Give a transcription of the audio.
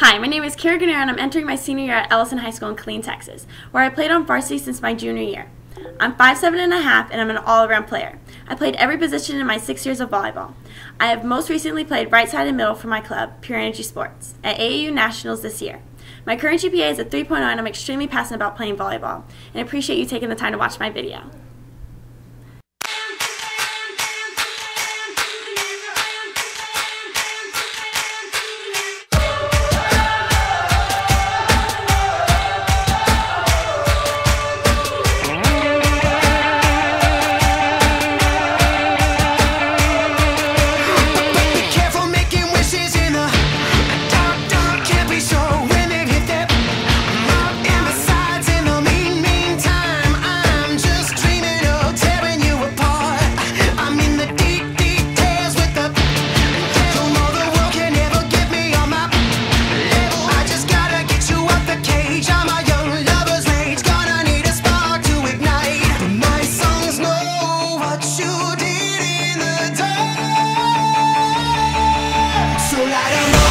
Hi, my name is Grenier and I'm entering my senior year at Ellison High School in Killeen, Texas, where I played on varsity since my junior year. I'm 5'7.5" and I'm an all-around player. I played every position in my 6 years of volleyball. I have most recently played right side and middle for my club, pureenergysports, at AAU Nationals this year. My current GPA is a 3.0 and I'm extremely passionate about playing volleyball, and I appreciate you taking the time to watch my video. So light 'em up.